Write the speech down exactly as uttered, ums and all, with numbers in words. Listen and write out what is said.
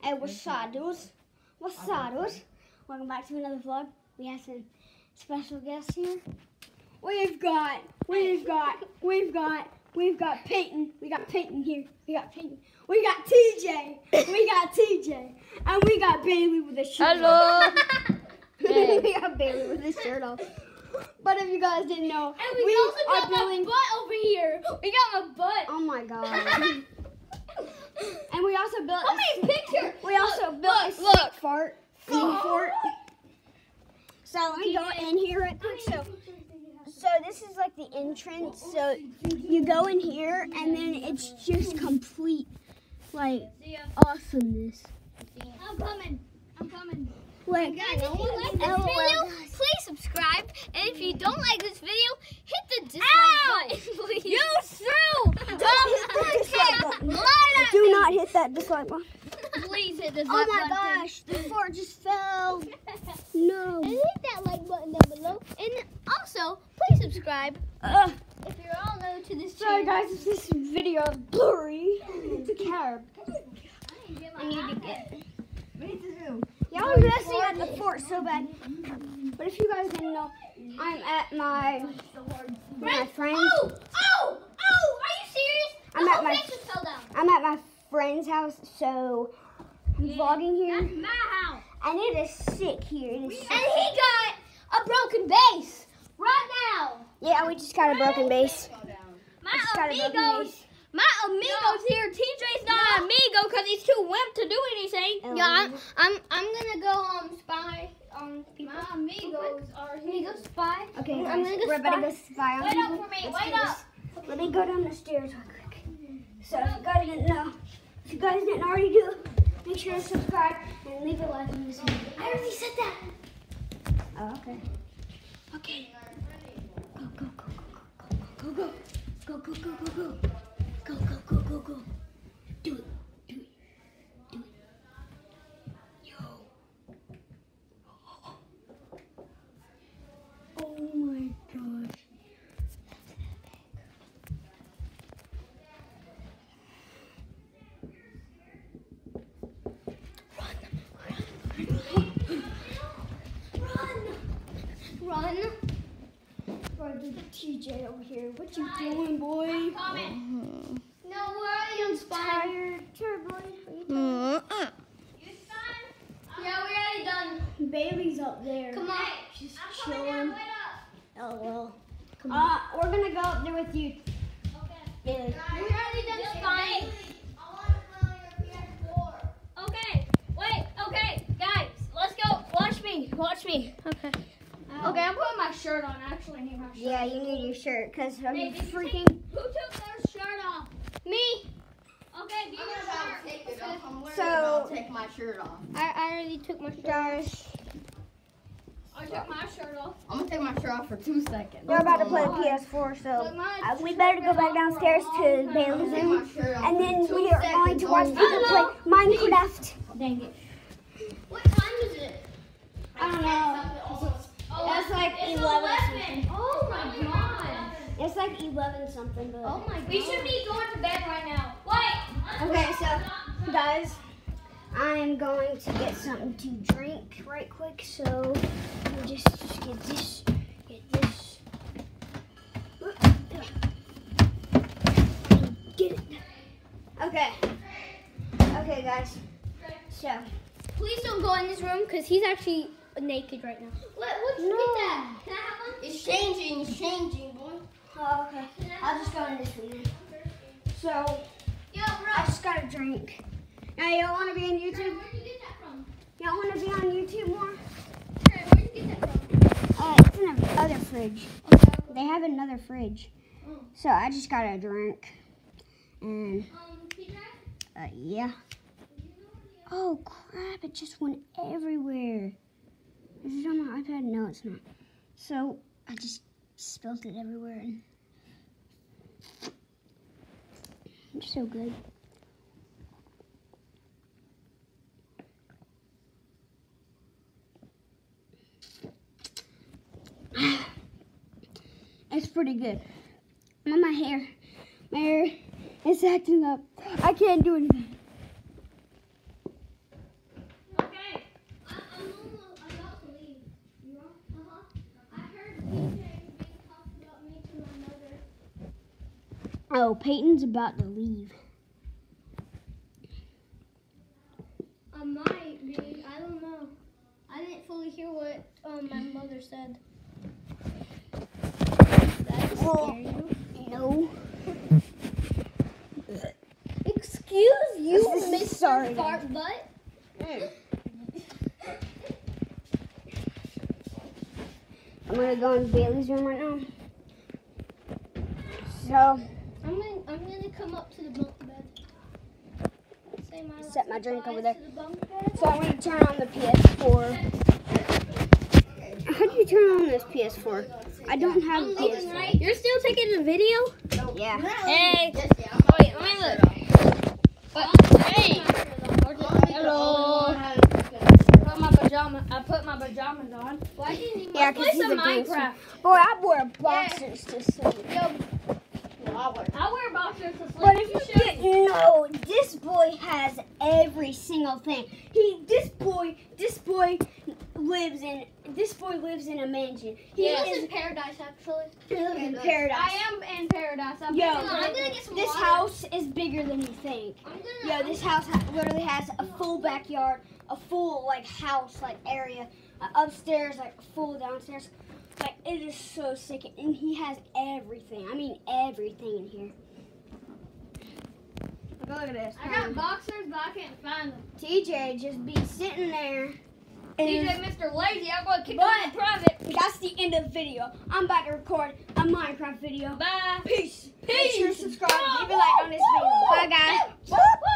Hey, what's up, dudes? What's up, dudes? Welcome back to another vlog. We have some special guests here. We've got, we've got, we've got, we've got Peyton. We got Peyton here. We got Peyton. We got T J. We got T J. And we got Bailey with a shirt Hello. off. Hey. We got Bailey with his shirt off. But if you guys didn't know, And we, we also are got building. my butt over here. We got my butt. Oh my god. And we also built Let a, me picture. we also Look, built look, a look. sick fart. Food fort. So let me go in here right quick. So so this is like the entrance. So you go in here and then it's just complete like awesomeness. I'm coming. I'm coming. Like, Guys, if you like this L O L, video, guys. please subscribe. And if you don't like this video, hit the dislike button, please. You threw Hit the dislike button. Do not hit that dislike button. Please hit the Oh dislike my button. gosh, the fort just fell. No. And hit that like button down below. And also, please subscribe Ugh. if you're all new to this Sorry channel. guys, if this video is blurry. It's a cab. I need to get. Y'all are messing at the fort so bad. But if you guys didn't know, I'm at my my friend's. Oh! Oh! Oh! Are you serious? I'm the at whole my- place just fell down. I'm at my friend's house, so I'm vlogging here, That's my house. and it is sick here. It is And sick. he got a broken base right now. Yeah, we just got a broken base. My Just got a broken amigos, base. my amigos here. T J's not an amigo because he's too wimp to do anything. Oh. Yeah, I'm, I'm, I'm gonna go um spy on people. My amigos are here. Go spy. Okay, I'm guys, gonna go we're about to spy. go spy on Wait up people. for me. Let's Wait do up. this. Let me go down the stairs real quick. So if you guys didn't know, if you guys didn't already do, make sure to subscribe and leave a like on this video. I already said that. Oh, okay. Okay. Go, go, go, go, go, go, go, go, go, go, go, go, go, go, go, go, go. Do it, do it, do it. Yo. Oh my gosh. Run. Bro, there's T J over here. What you doing, boy? Coming. No, where are you? I'm tired. Sure, boy. Are you tired? You done? Yeah, we already done. Bailey's up there. Come on. She's I'm coming down. chilling. Wait up. Oh well. Come on. Uh, we're gonna go up there with you, Okay. Bailey. We already done spying. Okay. Wait. Okay, guys, let's go. Watch me. Watch me. Okay. Okay, I'm putting my shirt on. Actually, I need my shirt. Yeah, you need your shirt because I'm Hey, did you freaking. take- who took their shirt off? Me. Okay, give me your shirt. Take it off. I'm wearing So- it. I'll take my shirt off. I, I already took my shirt off. Guys, I took my shirt off. I'm gonna take my shirt off for two seconds. we're about to play Oh, P S four, so Look, my uh, we better go back downstairs to Bailey's Take room, my shirt off and for then two we are going to watch seconds people Hello. play Minecraft. Dang it. What time is it? I don't know. Oh, It's like it's eleven eleven. Oh my god. It's like eleven something, but. Oh my god. We should be going to bed right now. Wait. Okay, so guys, I am going to get something to drink right quick. So we just, just get this, get this, get it. Okay, okay, guys. So Please don't go in this room because he's actually naked right now. What? What'd you No. get that? Can I have one? It's changing. It's changing, boy. oh, okay, I'll just go in this room. So Yo, I bro. just got a drink. Now y'all want to be on YouTube? Where'd you get that from? Y'all want to be on YouTube more? Trey, where'd you get that from? Uh, it's in another fridge. They have another fridge. So I just got a drink. And, Um, P-J? uh, yeah. Oh, crap. It just went everywhere. Is it on my iPad? No, it's not. So I just spilled it everywhere. And it's so good. It's pretty good. On my hair. My hair is acting up. I can't do anything. Oh, Peyton's about to leave. I might be. I don't know. I didn't fully hear what um, my mother said. Does that scare you? No. Excuse you, This is Mister sorry. Fart Butt. I'm gonna go in Bailey's room right now. So, I'm gonna, I'm gonna come up to the bunk bed. Say my Set my drink over there. To the bunk bed. so I'm gonna turn on the P S four. How do you turn on this P S four? I don't have I'm a P S leaving, four. right? You're still taking the video? Yeah. Hey. Yes, yeah, I'm Oh, wait, let me look. But, hey. Hello. Put my pajama. I put my pajamas on. Why didn't you Yeah, Let's 'cause play he's some a gangster. Minecraft? Boy, I wore boxers to sleep. Yo, Well, I wear boxers to sleep. But if You you should. didn't know, this boy has every single thing. He, this boy, this boy lives in, this boy lives in a mansion. He He lives is in paradise, actually. he lives in paradise. I am in paradise. I'm, Yo, I'm gonna get some This water. house is bigger than you think. I'm gonna. Yo, this house ha- literally has a full backyard, a full like house like area, uh, upstairs, like full downstairs. Like it is so sick, and he has everything. I mean everything in here. Look at this. I got boxers, but I can't find them. T J just be sitting there. D J And Mister Lazy, I'm gonna kick him But- in private. that's the end of the video. I'm about to record a Minecraft video. Bye. Peace. Make Peace. sure to subscribe. Leave a like on this video. Bye, guys. Woo, woo.